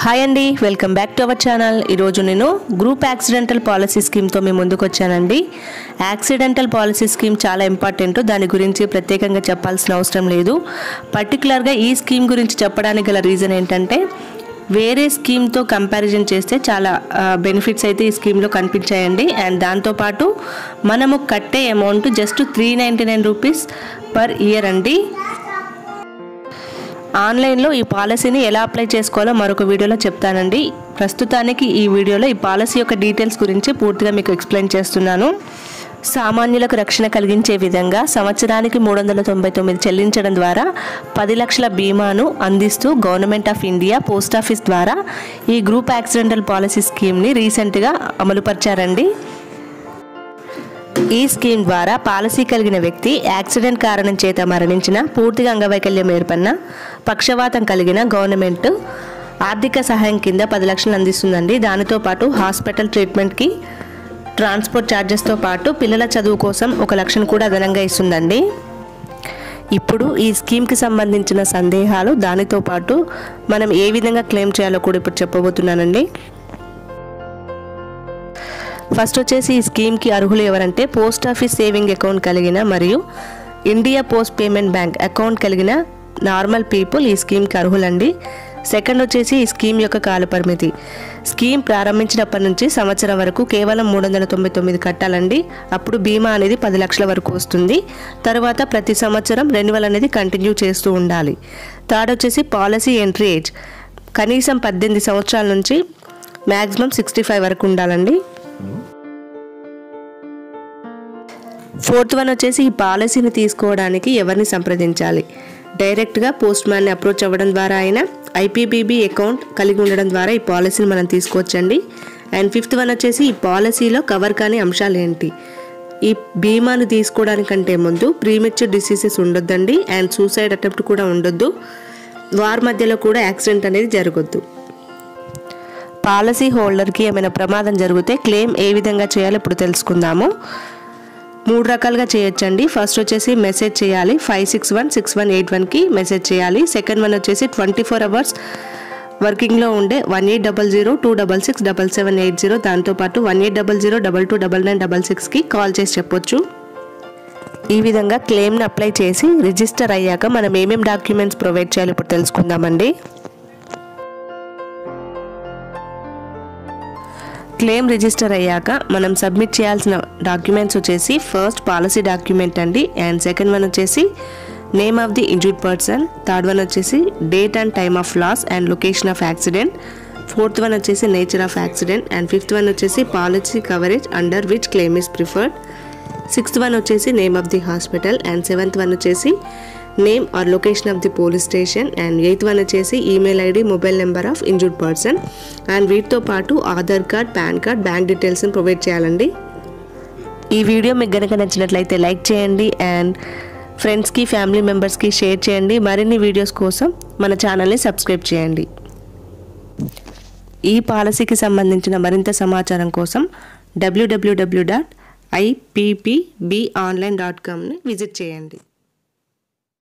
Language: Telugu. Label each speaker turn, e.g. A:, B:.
A: హాయ్ అండి, welcome back to our channel. ఈరోజు నేను గ్రూప్ యాక్సిడెంటల్ పాలసీ స్కీమ్తో మీ ముందుకు వచ్చానండి. యాక్సిడెంటల్ పాలసీ స్కీమ్ చాలా ఇంపార్టెంట్. దాని గురించి ప్రత్యేకంగా చెప్పాల్సిన అవసరం లేదు. పర్టికులర్గా ఈ స్కీమ్ గురించి చెప్పడానికి గల రీజన్ ఏంటంటే, వేరే స్కీమ్తో కంపారిజన్ చేస్తే చాలా బెనిఫిట్స్ అయితే ఈ స్కీమ్లో కనిపించాయండి. అండ్ దాంతోపాటు మనము కట్టే amount just 399 rupees per year అండి. ఆన్లైన్లో ఈ పాలసీని ఎలా అప్లై చేసుకోవాలో మరొక వీడియోలో చెప్తానండి. ప్రస్తుతానికి ఈ వీడియోలో ఈ పాలసీ యొక్క డీటెయిల్స్ గురించి పూర్తిగా మీకు ఎక్స్ప్లెయిన్ చేస్తున్నాను. సామాన్యులకు రక్షణ కలిగించే విధంగా సంవత్సరానికి 399 చెల్లించడం ద్వారా 10 లక్షల బీమాను అందిస్తూ government of India post office ద్వారా ఈ గ్రూప్ యాక్సిడెంటల్ పాలసీ స్కీమ్ని రీసెంట్గా అమలుపరిచారండి. ఈ స్కీమ్ ద్వారా పాలసీ కలిగిన వ్యక్తి యాక్సిడెంట్ కారణం చేత మరణించిన, పూర్తిగా అంగవైకల్యం ఏర్పడిన, పక్షవాతం కలిగిన గవర్నమెంట్ ఆర్థిక సహాయం కింద 10 లక్షలు అందిస్తుందండి. దానితో పాటు హాస్పిటల్ ట్రీట్మెంట్కి, ట్రాన్స్పోర్ట్ ఛార్జెస్తో పాటు పిల్లల చదువు కోసం 1 లక్షను కూడా అదనంగా ఇస్తుందండి. ఇప్పుడు ఈ స్కీమ్కి సంబంధించిన సందేహాలు, దానితో పాటు మనం ఏ విధంగా క్లెయిమ్ చేయాలో కూడా ఇప్పుడు చెప్పబోతున్నానండి. ఫస్ట్ వచ్చేసి ఈ స్కీమ్కి అర్హులు ఎవరంటే, పోస్ట్ ఆఫీస్ సేవింగ్ అకౌంట్ కలిగిన మరియు India post payment bank account కలిగిన నార్మల్ పీపుల్ ఈ స్కీమ్కి అర్హులండి. సెకండ్ వచ్చేసి ఈ స్కీమ్ యొక్క కాలపరిమితి. స్కీమ్ ప్రారంభించినప్పటి నుంచి సంవత్సరం వరకు కేవలం 399 కట్టాలండి. అప్పుడు బీమా అనేది 10 లక్షల వరకు వస్తుంది. తర్వాత ప్రతి సంవత్సరం రెన్యువల్ అనేది కంటిన్యూ చేస్తూ ఉండాలి. థర్డ్ వచ్చేసి పాలసీ ఎంట్రీ ఏజ్. కనీసం 18 సంవత్సరాల నుంచి మ్యాక్సిమం 65 వరకు ఉండాలండి. ఫోర్త్ వన్ వచ్చేసి ఈ పాలసీని తీసుకోవడానికి ఎవరిని సంప్రదించాలి. డైరెక్ట్గా పోస్ట్ మ్యాన్ని అప్రోచ్ అవ్వడం ద్వారా అయినా, ఐపీబీబీ అకౌంట్ కలిగి ఉండడం ద్వారా ఈ పాలసీని మనం తీసుకోవచ్చండి. అండ్ ఫిఫ్త్ వన్ వచ్చేసి ఈ పాలసీలో కవర్ కాని అంశాలు ఏంటి. ఈ బీమాను తీసుకోవడానికంటే ముందు ప్రీమెచ్యూర్ డిసీజెస్ ఉండొద్దండి. అండ్ సూసైడ్ అటెంప్ట్ కూడా ఉండొద్దు. వారి మధ్యలో కూడా యాక్సిడెంట్ అనేది జరగొద్దు. పాలసీ హోల్డర్కి ఏమైనా ప్రమాదం జరిగితే క్లెయిమ్ ఏ విధంగా చేయాలో ఇప్పుడు తెలుసుకుందాము. 3 రకాలుగా చేయొచ్చండి. ఫస్ట్ వచ్చేసి మెసేజ్ చేయాలి. 561618 మెసేజ్ చేయాలి. సెకండ్ వన్ వచ్చేసి 24 అవర్స్ వర్కింగ్లో ఉండే 180026677780, దాంతోపాటు 1800229966కి కాల్ చేసి చెప్పొచ్చు. ఈ విధంగా క్లెయిమ్ని అప్లై చేసి రిజిస్టర్ అయ్యాక మనం ఏమేమి డాక్యుమెంట్స్ ప్రొవైడ్ చేయాలి ఇప్పుడు తెలుసుకుందామండి. క్లెయిమ్ రిజిస్టర్ అయ్యాక మనం సబ్మిట్ చేయాల్సిన డాక్యుమెంట్స్ వచ్చేసి, ఫస్ట్ పాలసీ డాక్యుమెంట్ అండి. అండ్ సెకండ్ వన్ వచ్చేసి name of the injured person. Third one వచ్చేసి date and time of loss and location of accident. Fourth one వచ్చేసి nature of accident. And fifth one వచ్చేసి policy coverage under which claim is preferred. Sixth one వచ్చేసి name of the hospital. And seventh one వచ్చేసి name or location of the police station. And eighth one వచ్చేసి email ID, mobile number of injured person. And వీటితో పాటు Aadhaar card, PAN card, bank డీటెయిల్స్ని ప్రొవైడ్ చేయాలండి. ఈ వీడియో మీకు కనుక నచ్చినట్లయితే లైక్ చేయండి. అండ్ ఫ్రెండ్స్కి, ఫ్యామిలీ మెంబర్స్కి షేర్ చేయండి. మరిన్ని వీడియోస్ కోసం మన ఛానల్ని సబ్స్క్రైబ్ చేయండి. ఈ పాలసీకి సంబంధించిన మరింత సమాచారం కోసం www.ippbonline.comని విజిట్ చేయండి.